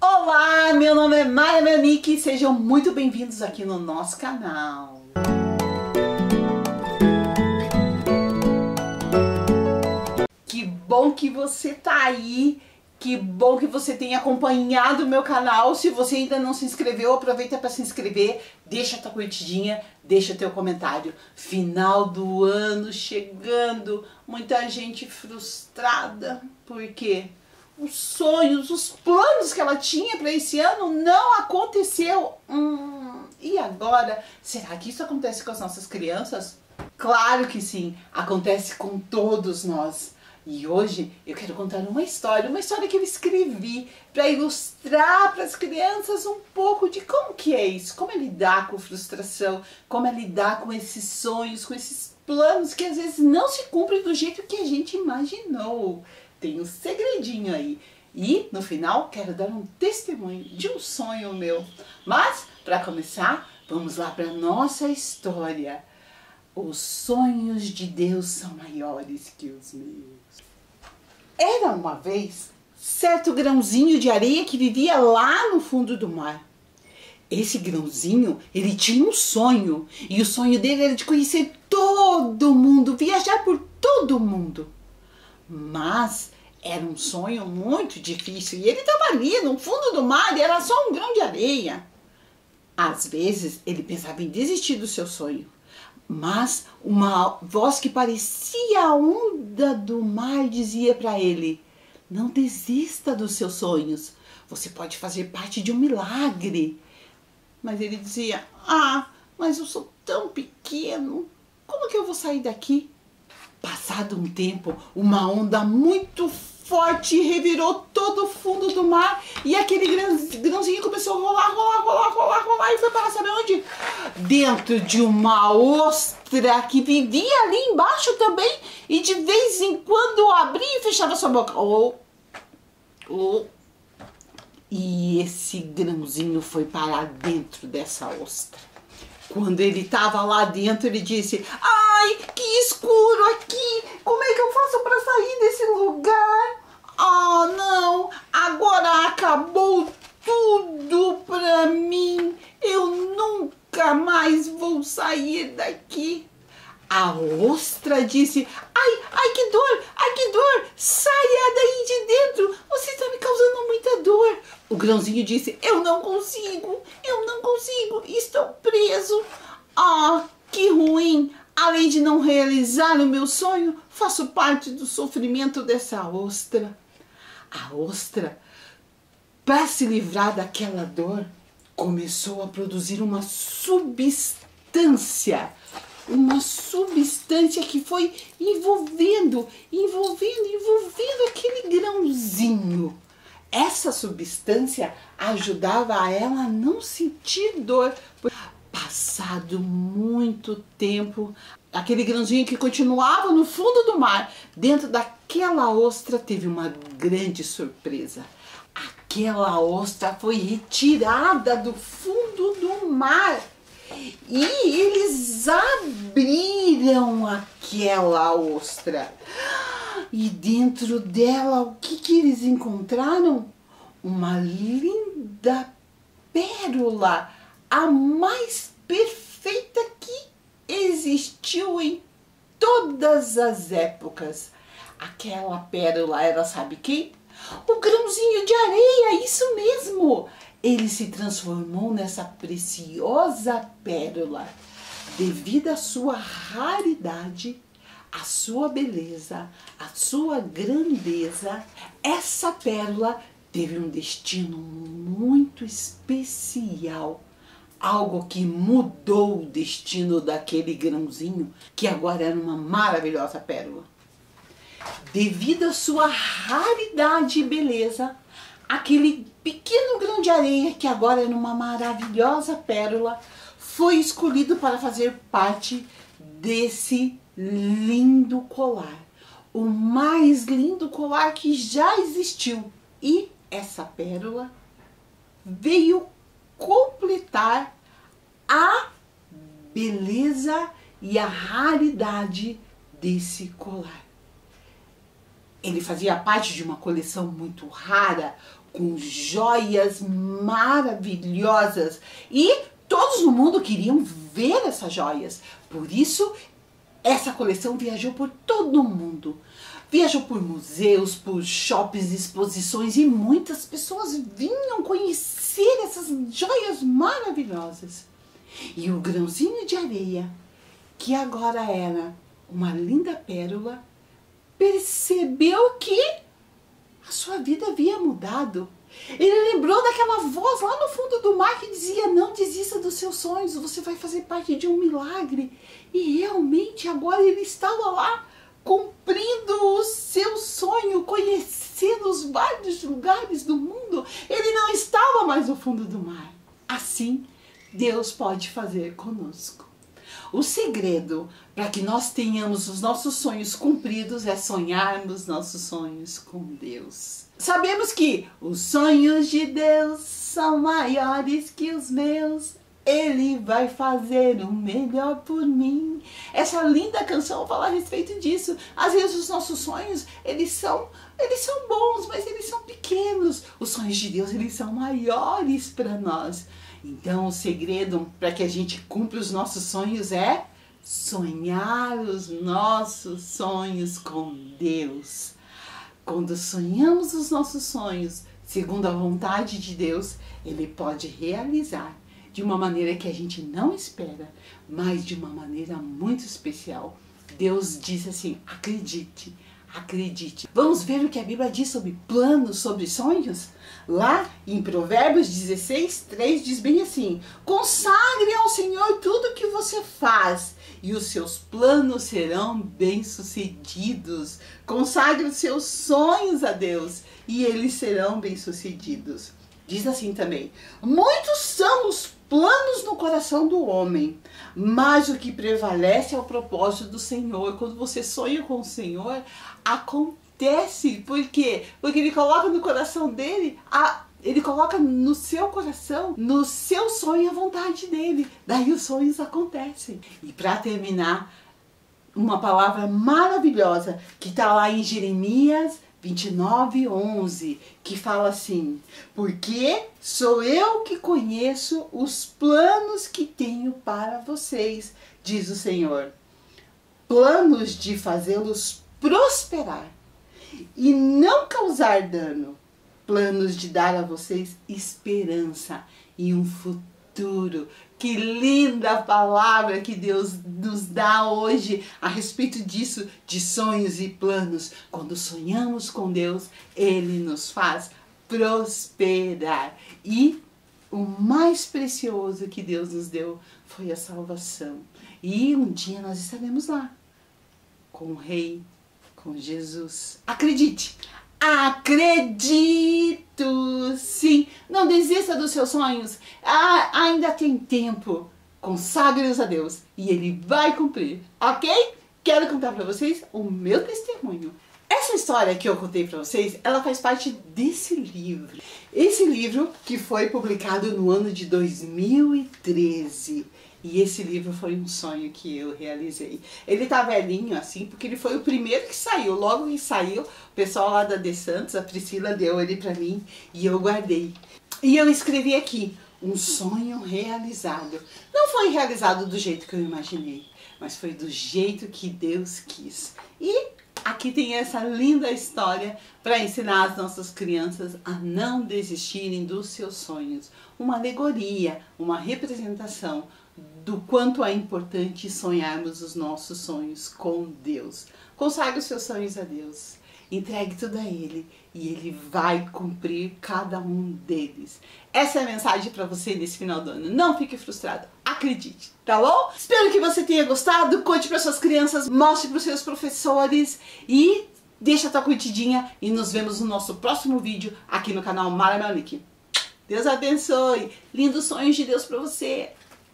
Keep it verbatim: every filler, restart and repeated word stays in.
Olá, meu nome é Maia Melnick e sejam muito bem-vindos aqui no nosso canal. Que bom que você tá aí, que bom que você tem acompanhado o meu canal. Se você ainda não se inscreveu, aproveita para se inscrever, deixa a tua curtidinha, deixa teu comentário. Final do ano chegando, muita gente frustrada, porque os sonhos, os planos que ela tinha para esse ano não aconteceu. Hum, e agora? Será que isso acontece com as nossas crianças? Claro que sim, acontece com todos nós. E hoje eu quero contar uma história, uma história que eu escrevi para ilustrar para as crianças um pouco de como que é isso, como é lidar com frustração, como é lidar com esses sonhos, com esses planos que às vezes não se cumprem do jeito que a gente imaginou. Tem um segredinho aí. E no final quero dar um testemunho de um sonho meu. Mas para começar, vamos lá para nossa história. Os sonhos de Deus são maiores que os meus. Era uma vez certo grãozinho de areia que vivia lá no fundo do mar. Esse grãozinho, ele tinha um sonho. E o sonho dele era de conhecer todo mundo, viajar por todo mundo. Mas era um sonho muito difícil e ele estava ali no fundo do mar e era só um grão de areia. Às vezes ele pensava em desistir do seu sonho, mas uma voz que parecia a onda do mar dizia para ele: não desista dos seus sonhos, você pode fazer parte de um milagre. Mas ele dizia: ah, mas eu sou tão pequeno, como que eu vou sair daqui? Passado um tempo, uma onda muito forte revirou todo o fundo do mar e aquele grãozinho começou a rolar, rolar, rolar, rolar, rolar e foi para saber onde? Dentro de uma ostra que vivia ali embaixo também e de vez em quando abria e fechava sua boca. Oh, oh. E esse grãozinho foi parar dentro dessa ostra. Quando ele estava lá dentro, ele disse: ai, que escuro aqui! Como é que eu faço para sair desse lugar? Ah, não! Agora acabou tudo para mim! Eu nunca mais vou sair daqui! A ostra disse: ai, ai, que dor! Ai, que dor! Saia daí de dentro! Você está me causando muita dor! O grãozinho disse: eu não consigo! Eu não consigo! Estou preso! Ah, que ruim! Além de não realizar o meu sonho, faço parte do sofrimento dessa ostra. A ostra, para se livrar daquela dor, começou a produzir uma substância. Uma substância que foi envolvendo, envolvendo, envolvendo aquele grãozinho. Essa substância ajudava a ela a não sentir dor. Passado muito tempo, aquele grãozinho que continuava no fundo do mar, dentro daquela ostra, teve uma grande surpresa. Aquela ostra foi retirada do fundo do mar. E eles abriram aquela ostra. E dentro dela, o que, que eles encontraram? Uma linda pérola, a mais perfeita que existiu em todas as épocas. Aquela pérola era, sabe quem? O grãozinho de areia, isso mesmo! Ele se transformou nessa preciosa pérola. Devido à sua raridade, à sua beleza, à sua grandeza, essa pérola teve um destino muito especial. Algo que mudou o destino daquele grãozinho, que agora era uma maravilhosa pérola. Devido à sua raridade e beleza, aquele pequeno grão de areia, que agora era uma maravilhosa pérola, foi escolhido para fazer parte desse lindo colar. O mais lindo colar que já existiu. E essa pérola veio completar a beleza e a raridade desse colar. Ele fazia parte de uma coleção muito rara, com joias maravilhosas. E todos no mundo queriam ver essas joias. Por isso, essa coleção viajou por todo o mundo. Viajou por museus, por shoppings, exposições, e muitas pessoas vinham conhecer essas joias maravilhosas. E o grãozinho de areia, que agora era uma linda pérola, percebeu que a sua vida havia mudado. Ele lembrou daquela voz lá no fundo do mar que dizia: não desista dos seus sonhos, você vai fazer parte de um milagre. E realmente agora ele estava lá, cumprindo o seu sonho, conhecendo os vários lugares do mundo. Ele não estava mais no fundo do mar. Assim, Deus pode fazer conosco. O segredo para que nós tenhamos os nossos sonhos cumpridos é sonharmos nossos sonhos com Deus. Sabemos que os sonhos de Deus são maiores que os meus. Ele vai fazer o melhor por mim. Essa linda canção fala a respeito disso. Às vezes os nossos sonhos, eles são, eles são bons, mas eles são pequenos. Os sonhos de Deus, eles são maiores para nós. Então o segredo para que a gente cumpra os nossos sonhos é sonhar os nossos sonhos com Deus. Quando sonhamos os nossos sonhos segundo a vontade de Deus, Ele pode realizar de uma maneira que a gente não espera, mas de uma maneira muito especial. Deus diz assim: acredite, acredite. Vamos ver o que a Bíblia diz sobre planos, sobre sonhos? Lá em Provérbios dezesseis, três diz bem assim: consagre ao Senhor tudo que você faz e os seus planos serão bem-sucedidos. Consagre os seus sonhos a Deus e eles serão bem-sucedidos. Diz assim também: muitos são os planos no coração do homem, mas o que prevalece é o propósito do Senhor. Quando você sonha com o Senhor, acontece. Por quê? Porque Ele coloca no coração dele, a, Ele coloca no seu coração, no seu sonho, a vontade dele. Daí os sonhos acontecem. E para terminar, uma palavra maravilhosa que está lá em Jeremias vinte e nove, onze, que fala assim: porque sou eu que conheço os planos que tenho para vocês, diz o Senhor, planos de fazê-los prosperar e não causar dano, planos de dar a vocês esperança e um futuro. Que linda palavra que Deus nos dá hoje a respeito disso, de sonhos e planos. Quando sonhamos com Deus, Ele nos faz prosperar. E o mais precioso que Deus nos deu foi a salvação. E um dia nós estaremos lá, com o Rei, com Jesus. Acredite! Acredito, sim. Não desista dos seus sonhos. Ah, ainda tem tempo. Consagre-os a Deus e Ele vai cumprir, ok? Quero contar para vocês o meu testemunho. Essa história que eu contei para vocês, ela faz parte desse livro. Esse livro que foi publicado no ano de dois mil e treze. E esse livro foi um sonho que eu realizei. Ele tá velhinho assim, porque ele foi o primeiro que saiu. Logo que saiu, o pessoal lá da De Santos, a Priscila, deu ele pra mim e eu guardei. E eu escrevi aqui: um sonho realizado. Não foi realizado do jeito que eu imaginei, mas foi do jeito que Deus quis. E aqui tem essa linda história para ensinar as nossas crianças a não desistirem dos seus sonhos. Uma alegoria, uma representação do quanto é importante sonharmos os nossos sonhos com Deus. Consagre os seus sonhos a Deus, entregue tudo a Ele e Ele vai cumprir cada um deles. Essa é a mensagem para você nesse final do ano. Não fique frustrado, acredite, tá bom? Espero que você tenha gostado, conte para suas crianças, mostre para os seus professores e deixa a tua curtidinha e nos vemos no nosso próximo vídeo aqui no canal Mara Malik. Deus abençoe, lindos sonhos de Deus para você.